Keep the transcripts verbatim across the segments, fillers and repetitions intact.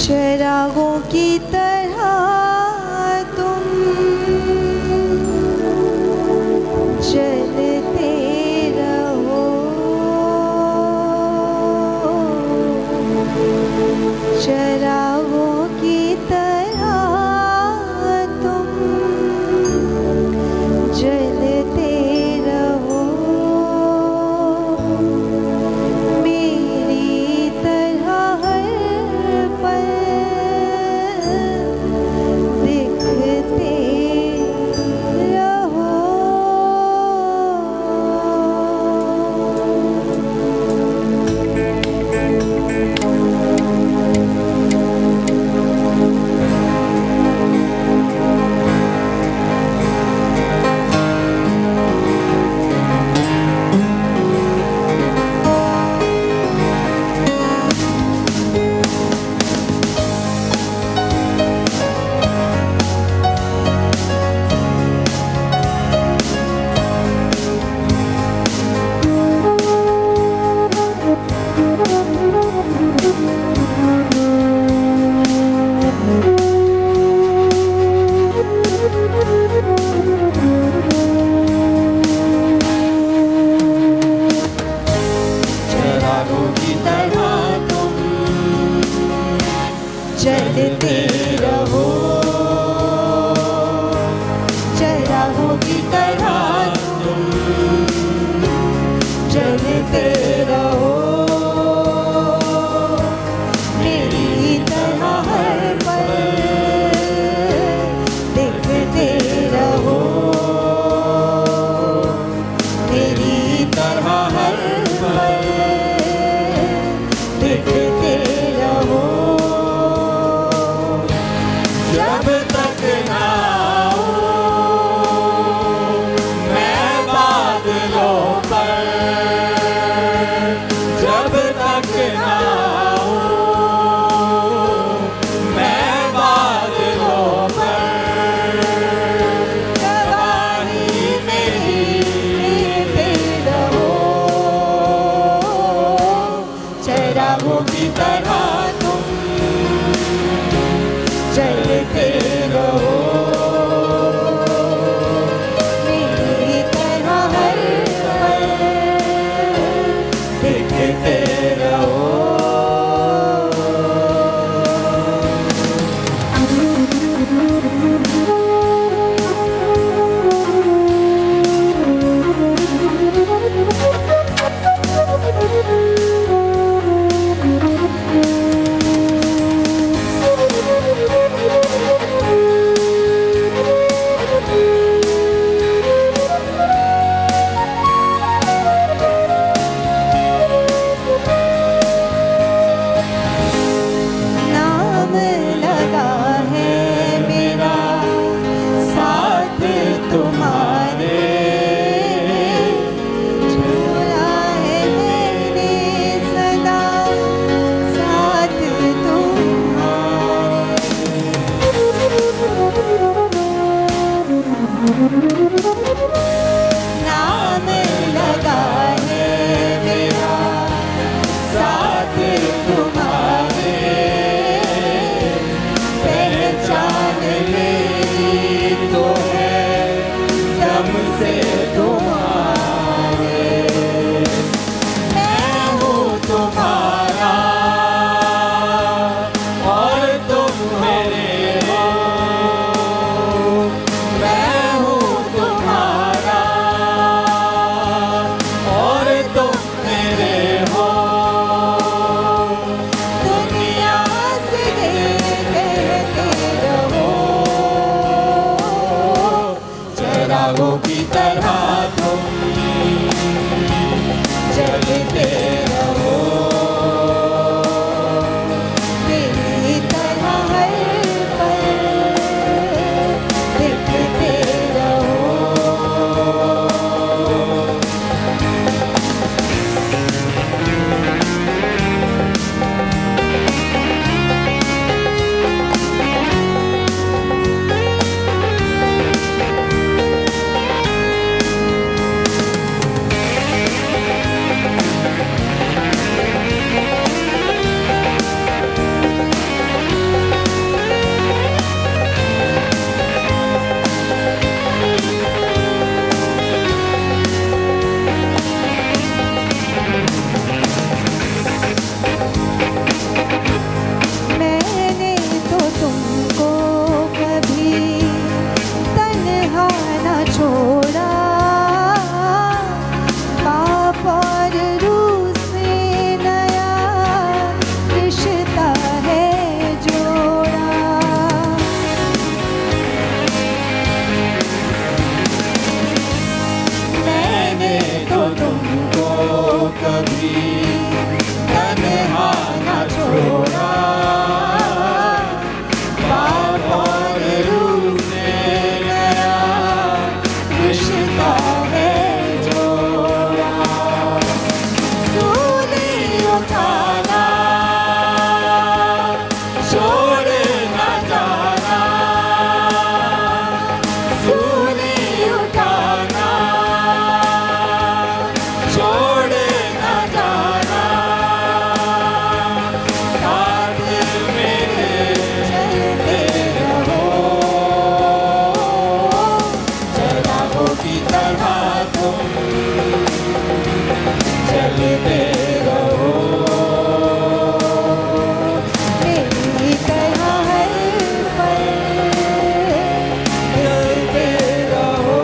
चरागों की तरह तुम चलते रहो, चरागों की तरह तुम चलते रहो, मेरी तरह हर पल दिखते रहो। चलते रहो, चरागों की तरह तुम चलते रहो, मेरी तरह हर पल दिखते रहो, मेरी तरह हर पल दिखते रहो। जब तक ना मैं बादलों पर, जब तक ना मैं बादलों पर, गवाही मेरी देते रहो, चरागों की तरह तुम चलते रहो, मेरी तरह हर पल दिखते रहो। नाम लगा है मेरा साथ तुम्हारे, छोड़ा है मैंने सदा साथ तुम्हारे। नाम लगा है मेरा साथ तुम्हारे, पहचान मेरी तो है दम से तुम्हारे, मैं हूँ तुम्हारा और तुम मेरे हो, मैं हूँ तुम्हारा और तुम मेरे हो, दुनिया से कहते रहो, चरागों की तरह तुम चलते रहो, मेरी तरह हर पल दिखते रहो। छोड़ा, पाप और रूह से नया रिश्ता है जोड़ा। मैंने तो तुमको कभी तन्हा न छोड़ा, पाप और रूह से नया रिश्ता है जोड़ा। सूली उठाना, छोड़ न जाना, सूली उठाना, छोड़ न जाना, साथ मेरे चलते रहो, चरागों की तरह तुम चलते रहो। मेरी तरह हर पल चलते रहो।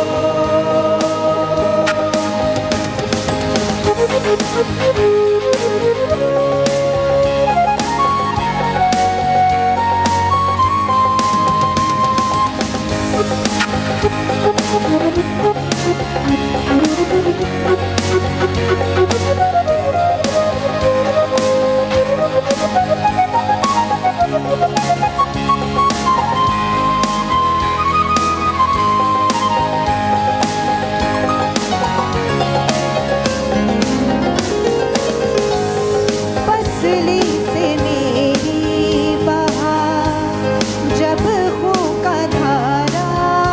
पसली से मेरी बहा जब खून का धारा,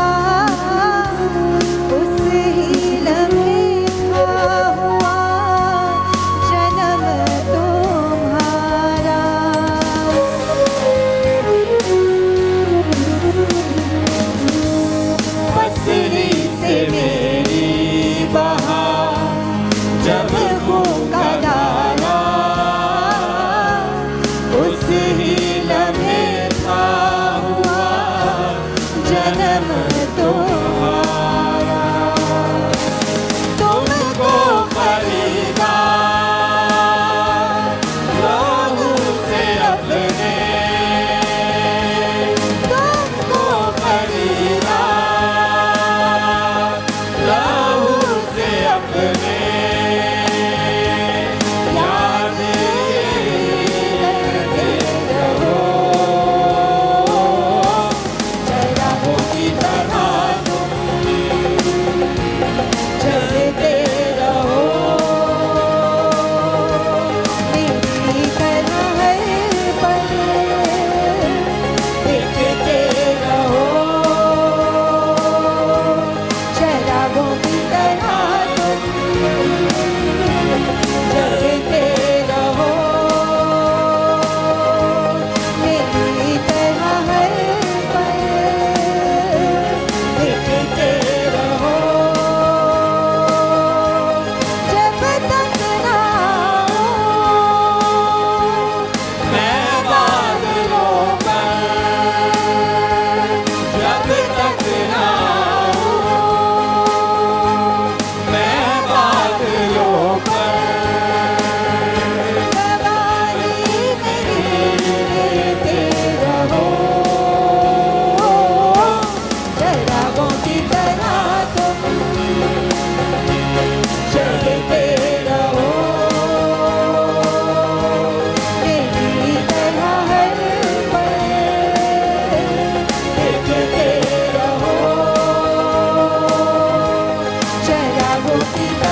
उस ही लम्हे था हुआ जन्म तुम्हारा। पसली से मेरी बहा जब खून का धारा, उस ही लम्हे था हुआ जन्म तुम्हारा। तुमको खरीदा लहू से अपने, तुमको खरीदा लहू से अपने, याद करते रहो, चरागों की तरह तुम चलते रहो। मेरी तरह हर पल देखते रहो, चरागों की तरह तुम चलते रहो। मेरी तरह हर पल देखते रहो, जब तक ना मैं बादलों पर, जब तक ना मैं बादलों पर, गवाही मेरी देते रहो, चरागों की तरह तुम चलते रहो, मेरी तरह हर पल देखते रहो, चरागों की तरह